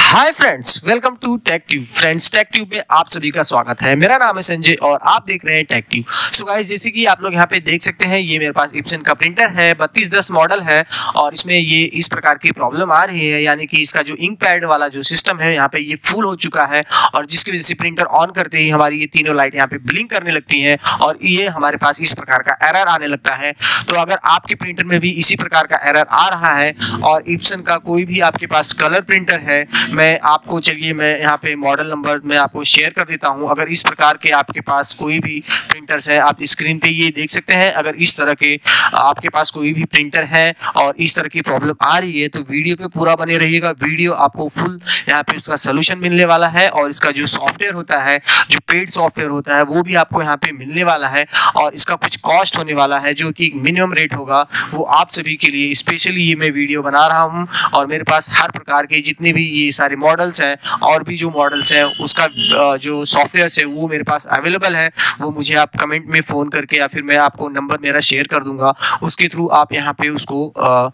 Hi friends, welcome to Tech Tube. Friends, Tech Tube में आप सभी का स्वागत है। मेरा नाम है संजय और आप देख रहे हैं टेक ट्यूब। सो गाइस, जैसे कि आप लोग यहाँ पे देख सकते हैं, ये मेरे पास इप्सन का प्रिंटर है, 3210 मॉडल है और इसमें ये इस प्रकार की प्रॉब्लम आ रही है, यानी कि इसका जो इंक पैड वाला जो सिस्टम है यहाँ पे ये फुल हो चुका है और जिसकी वजह से प्रिंटर ऑन करते ही हमारी ये तीनों लाइट यहाँ पे ब्लिंक करने लगती हैं और ये हमारे पास इस प्रकार का एरर आने लगता है। तो अगर आपके प्रिंटर में भी इसी प्रकार का एरर आ रहा है और इप्सन का कोई भी आपके पास कलर प्रिंटर है, मैं आपको चलिए मैं यहाँ पे मॉडल नंबर मैं आपको शेयर कर देता हूँ। अगर इस प्रकार के आपके पास कोई भी प्रिंटर्स हैं, आप स्क्रीन पे ये देख सकते हैं। अगर इस तरह के आपके पास कोई भी प्रिंटर है और इस तरह की प्रॉब्लम आ रही है तो वीडियो पे पूरा बने रहिएगा। वीडियो आपको फुल यहाँ पे उसका सोल्यूशन मिलने वाला है और इसका जो सॉफ्टवेयर होता है, जो पेड सॉफ्टवेयर होता है, वो भी आपको यहाँ पे मिलने वाला है और इसका कुछ कॉस्ट होने वाला है जो कि मिनिमम रेट होगा। वो आप सभी के लिए स्पेशली ये मैं वीडियो बना रहा हूँ और मेरे पास हर प्रकार के जितने भी ये सारे मॉडल्स हैं और भी जो मॉडल्स हैं उसका जो सॉफ्टवेयर है वो मेरे पास अवेलेबल है। वो मुझे आप कमेंट में फ़ोन करके या फिर मैं आपको नंबर मेरा शेयर कर दूंगा, उसके थ्रू आप यहाँ पे उसको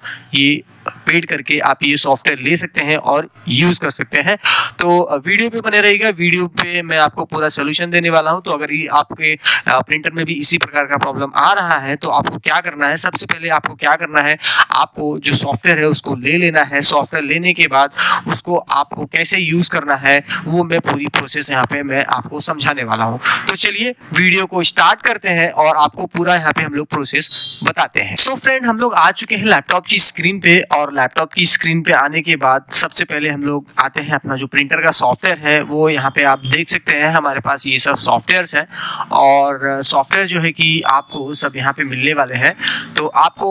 ये पेड करके आप ये सॉफ्टवेयर ले सकते हैं और यूज़ कर सकते हैं। तो वीडियो पे बने रहेगा, वीडियो पे मैं आपको पूरा सोल्यूशन देने वाला हूं। तो अगर ये आपके प्रिंटर में भी इसी प्रकार का प्रॉब्लम आ रहा है तो आपको क्या करना है, सबसे पहले आपको क्या करना है, आपको जो सॉफ्टवेयर है उसको ले लेना है। सॉफ्टवेयर लेने के बाद उसको आपको कैसे यूज़ करना है वो मैं पूरी प्रोसेस यहाँ पे मैं आपको समझाने वाला हूँ। तो चलिए वीडियो को स्टार्ट करते हैं और आपको पूरा यहाँ पे हम लोग प्रोसेस बताते हैं। सो फ्रेंड, हम लोग आ चुके हैं लैपटॉप की स्क्रीन पे और लैपटॉप की स्क्रीन पे आने के बाद सबसे पहले हम लोग आते हैं अपना जो प्रिंटर का सॉफ्टवेयर है वो यहाँ पे आप देख सकते हैं। हमारे पास ये सब सॉफ्टवेयर्स हैं और सॉफ्टवेयर जो है कि आपको सब यहाँ पे मिलने वाले हैं। तो आपको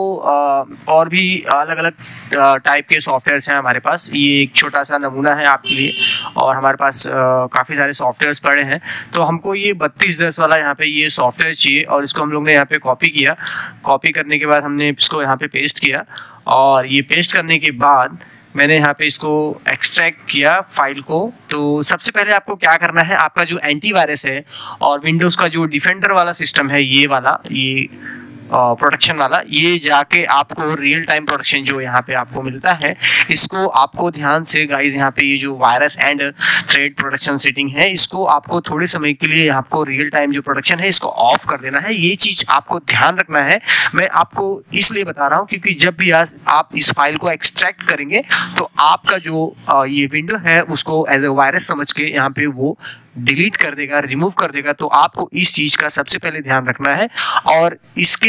और भी अलग अलग टाइप के सॉफ्टवेयर्स हैं हमारे पास। ये एक छोटा सा नमूना है आपके लिए और हमारे पास काफ़ी सारे सॉफ्टवेयर्स पड़े हैं। तो हमको ये 3210 वाला यहाँ पे ये सॉफ्टवेयर चाहिए और इसको हम लोग ने यहाँ पे कॉपी किया। कॉपी करने के बाद हमने इसको यहाँ पे पेस्ट किया और ये पेस्ट करने के बाद मैंने यहाँ पे इसको एक्सट्रैक्ट किया फाइल को। तो सबसे पहले आपको क्या करना है, आपका जो एंटीवायरस है और विंडोज़ का जो डिफेंडर वाला सिस्टम है, ये वाला ये प्रोटेक्शन वाला, ये जाके आपको रियल टाइम प्रोटेक्शन जो यहाँ पे आपको मिलता है, इसको आपको ध्यान से गाइज यहाँ पे ये जो virus and threat protection setting है, इसको आपको थोड़े समय के लिए आपको रियल टाइम जो प्रोटेक्शन है इसको ऑफ कर देना है। ये चीज़ आपको ध्यान रखना है। मैं आपको इसलिए बता रहा हूँ क्योंकि जब भी आज आप इस फाइल को एक्सट्रैक्ट करेंगे तो आपका जो ये विंडो है उसको एज ए वायरस समझ के यहाँ पे वो डिलीट कर देगा, रिमूव कर देगा। तो आपको इस चीज़ का सबसे पहले ध्यान रखना है और इसके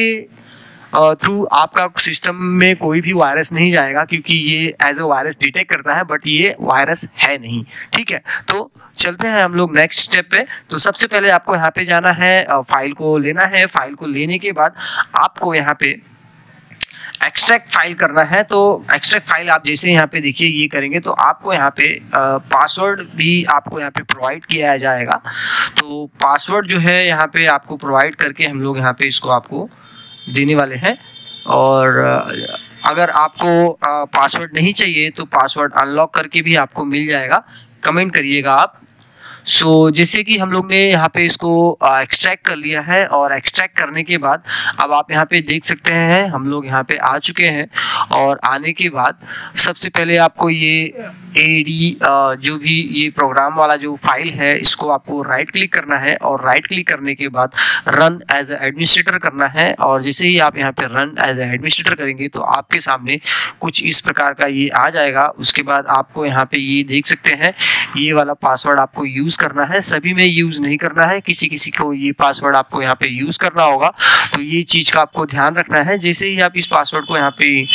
थ्रू आपका सिस्टम में कोई भी वायरस नहीं जाएगा क्योंकि ये एज अ वायरस डिटेक्ट करता है बट ये वायरस है नहीं। ठीक है, तो चलते हैं हम लोग नेक्स्ट स्टेप पे। तो सबसे पहले आपको यहाँ पे जाना है, फाइल को लेना है। फाइल को लेने के बाद आपको यहाँ पे एक्सट्रैक्ट फाइल करना है। तो एक्सट्रैक्ट फाइल आप जैसे यहाँ पे देखिए ये करेंगे तो आपको यहाँ पे पासवर्ड भी आपको यहाँ पे प्रोवाइड किया जाएगा। तो पासवर्ड जो है यहाँ पे आपको प्रोवाइड करके हम लोग यहाँ पे इसको आपको देने वाले हैं। और अगर आपको पासवर्ड नहीं चाहिए तो पासवर्ड अनलॉक करके भी आपको मिल जाएगा, कमेंट करिएगा आप। सो जैसे कि हम लोग ने यहाँ पे इसको एक्सट्रैक्ट कर लिया है और एक्सट्रैक्ट करने के बाद अब आप यहाँ पे देख सकते हैं हम लोग यहाँ पे आ चुके हैं। और आने के बाद सबसे पहले आपको ये एडी जो भी ये प्रोग्राम वाला जो फाइल है इसको आपको राइट क्लिक करना है और राइट क्लिक करने के बाद रन एज ए एडमिनिस्ट्रेटर करना है। और जैसे ही आप यहाँ पे रन एज ए एडमिनिस्ट्रेटर करेंगे तो आपके सामने कुछ इस प्रकार का ये आ जाएगा। उसके बाद आपको यहाँ पे ये देख सकते हैं ये वाला पासवर्ड आपको यूज़ करना है, सभी में यूज़ नहीं करना है, किसी किसी को ये पासवर्ड आपको यहाँ पे यूज़ करना होगा। तो ये चीज़ का आपको ध्यान रखना है। जैसे ही आप इस पासवर्ड को यहाँ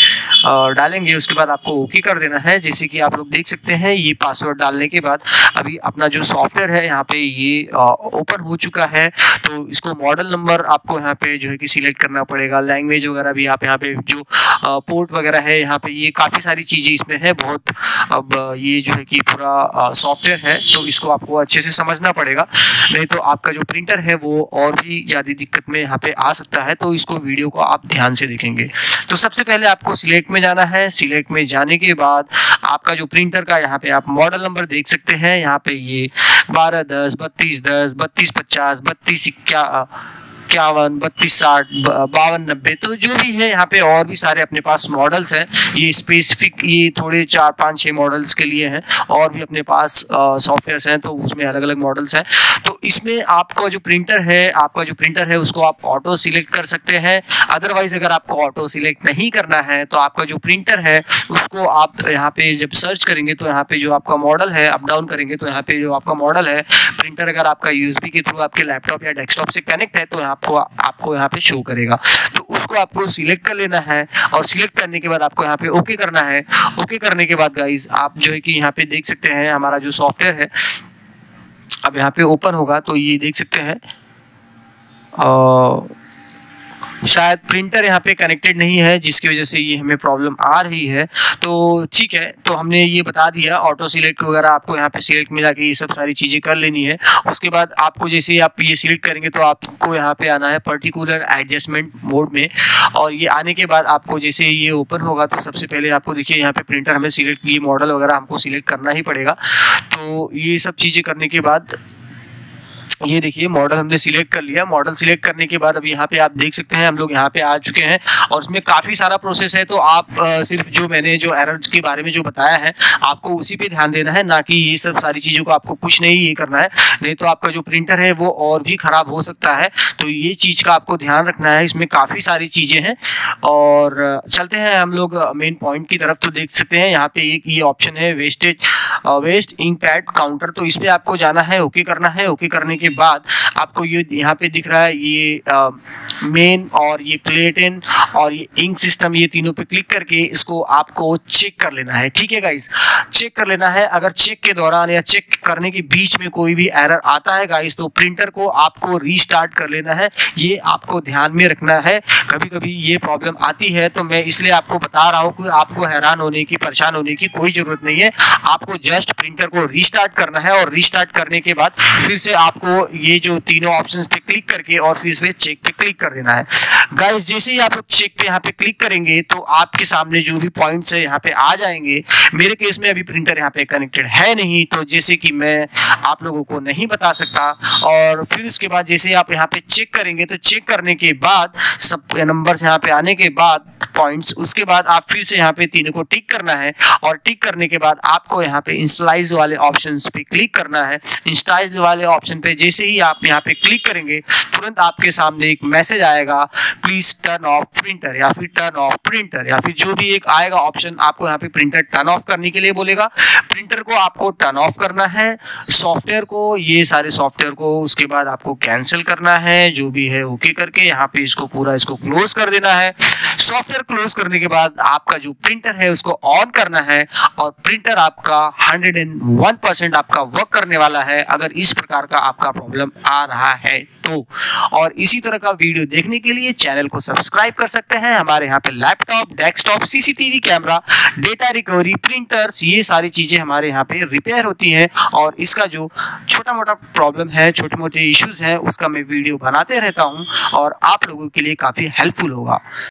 पे डालेंगे उसके बाद आपको ओके कर देना है। जैसे कि आप लोग देख सकते हैं ये पासवर्ड डालने के बाद अभी अपना जो सॉफ्टवेयर है यहाँ पे ये ओपन हो चुका है। तो इसको मॉडल नंबर आपको यहाँ पे जो है कि सिलेक्ट करना पड़ेगा, लैंग्वेज वगैरह भी आप यहाँ पे जो पोर्ट वगैरह है यहाँ पे ये काफ़ी सारी चीज़ें इसमें है बहुत। अब ये जो है कि पूरा सॉफ्टवेयर है तो इसको आपको अच्छे से समझना पड़ेगा, नहीं तो आपका जो प्रिंटर है वो और भी ज़्यादा दिक्कत में यहाँ पे आ सकता है। तो इसको वीडियो को आप ध्यान से देखेंगे। तो सबसे पहले आपको सिलेक्ट में जाना है। सिलेक्ट में जाने के बाद आपका जो प्रिंटर का यहाँ पे आप मॉडल नंबर देख सकते हैं, यहाँ पे ये 1210, 3210, 3250, 32 51, 32, 60, 52, 90, तो जो भी है यहाँ पे और भी सारे अपने पास मॉडल्स हैं। ये स्पेसिफिक ये थोड़े 4, 5, 6 मॉडल्स के लिए हैं, और भी अपने पास सॉफ्टवेयर्स हैं, तो उसमें अलग अलग मॉडल्स हैं। तो इसमें आपका जो प्रिंटर है उसको आप ऑटो सिलेक्ट कर सकते हैं। अदरवाइज अगर आपको ऑटो सिलेक्ट नहीं करना है तो आपका जो प्रिंटर है उसको आप यहाँ पे जब सर्च करेंगे तो यहाँ पे जो आपका मॉडल है, अप डाउन करेंगे तो यहाँ पे जो आपका मॉडल है प्रिंटर, अगर आपका यूएसबी के थ्रू आपके लैपटॉप या डेस्कटॉप से कनेक्ट है तो आपको यहाँ पे शो करेगा। तो उसको आपको सिलेक्ट कर लेना है, और सिलेक्ट करने के बाद आपको यहाँ पे ओके करना है। ओके करने के बाद गाइज आप जो है कि यहाँ पे देख सकते हैं हमारा जो सॉफ्टवेयर है अब यहाँ पे ओपन होगा, तो ये देख सकते हैं शायद प्रिंटर यहाँ पे कनेक्टेड नहीं है, जिसकी वजह से ये हमें प्रॉब्लम आ रही है। तो ठीक है, तो हमने ये बता दिया ऑटो सिलेक्ट वगैरह आपको यहाँ पे सिलेक्ट मिला के ये सब सारी चीज़ें कर लेनी है। उसके बाद आपको जैसे आप ये सिलेक्ट करेंगे तो आपको यहाँ पे आना है पर्टिकुलर एडजस्टमेंट मोड में, और ये आने के बाद आपको जैसे ये ओपन होगा तो सबसे पहले आपको देखिए यहाँ पे प्रिंटर हमें सिलेक्ट, ये मॉडल वगैरह हमको सिलेक्ट करना ही पड़ेगा। तो ये सब चीज़ें करने के बाद ये देखिए मॉडल हमने सिलेक्ट कर लिया। मॉडल सिलेक्ट करने के बाद अब यहाँ पे आप देख सकते हैं हम लोग यहाँ पे आ चुके हैं, और इसमें काफ़ी सारा प्रोसेस है। तो आप सिर्फ जो मैंने जो एरर्स के बारे में जो बताया है आपको उसी पे ध्यान देना है, ना कि ये सब सारी चीज़ों को आपको कुछ नहीं ये करना है, नहीं तो आपका जो प्रिंटर है वो और भी ख़राब हो सकता है। तो ये चीज़ का आपको ध्यान रखना है, इसमें काफ़ी सारी चीज़ें हैं। और चलते हैं हम लोग मेन पॉइंट की तरफ। तो देख सकते हैं यहाँ पे एक ये ऑप्शन है वेस्ट इंक पैड काउंटर, तो इस पर आपको जाना है, ओके करना है। ओके करने के बाद आपको ये यहाँ पे दिख रहा है ये मेन और ये प्लेटिन और ये इंक सिस्टम, ये तीनों पे क्लिक करके इसको आपको चेक कर लेना है। ठीक है गाइस, चेक कर लेना है। अगर चेक के दौरान या चेक करने के बीच में कोई भी एरर आता है गाइस तो प्रिंटर को आपको रीस्टार्ट कर लेना है, ये आपको ध्यान में रखना है। कभी कभी ये प्रॉब्लम आती है तो मैं इसलिए आपको बता रहा हूँ कि आपको हैरान होने की, परेशान होने की कोई जरूरत नहीं है। आपको जस्ट प्रिंटर को रीस्टार्ट करना है, और रीस्टार्ट करने के बाद फिर से आपको ये जो तीनों ऑप्शंस पे क्लिक करके और फिर से चेक पे क्लिक कर देना है। गाइस जैसे ही आप लोग चेक पे यहाँ पे क्लिक करेंगे तो आपके सामने जो भी पॉइंट्स है यहाँ पे आ जाएंगे। मेरे केस में अभी प्रिंटर यहाँ पे कनेक्टेड है नहीं, तो जैसे कि मैं आप लोगों को नहीं बता सकता। और फिर उसके बाद जैसे आप यहाँ पे चेक करेंगे तो चेक करने के बाद सब नंबर्स यहाँ पे आने के बाद पॉइंट्स, उसके बाद आप फिर से यहाँ पे तीनों को टिक करना है, और टिक करने के बाद आपको यहाँ पे इंस्टाइज वाले ऑप्शन पे क्लिक करना है। इंस्टाइज वाले ऑप्शन पे जैसे ही आप यहाँ पे क्लिक करेंगे तुरंत आपके सामने एक मैसेज आएगा, प्लीज टर्न ऑफ प्रिंटर, या फिर टर्न ऑफ प्रिंटर, या फिर जो भी एक आएगा ऑप्शन आपको यहाँ पे प्रिंटर टर्न ऑफ करने के लिए बोलेगा। प्रिंटर को आपको टर्न ऑफ करना है, सॉफ्टवेयर को, ये सारे सॉफ्टवेयर को उसके बाद आपको कैंसिल करना है, जो भी है ओके करके यहाँ पे इसको पूरा इसको क्लोज कर देना है। सॉफ्टवेयर क्लोज करने के बाद आपका जो प्रिंटर है उसको ऑन करना है, और प्रिंटर आपका 101% आपका वर्क करने वाला है, अगर इस प्रकार का आपका प्रॉब्लम आ रहा है तो। और इसी तरह का वीडियो देखने के लिए चैनल को सब्सक्राइब कर सकते हैं। हमारे यहाँ पे laptop, desktop, CCTV camera, data recovery, printers, ये सारी चीजें हमारे यहाँ पे रिपेयर होती हैं, और इसका जो छोटा मोटा प्रॉब्लम है, छोटे मोटे इश्यूज हैं, उसका मैं वीडियो बनाते रहता हूँ और आप लोगों के लिए काफी हेल्पफुल होगा।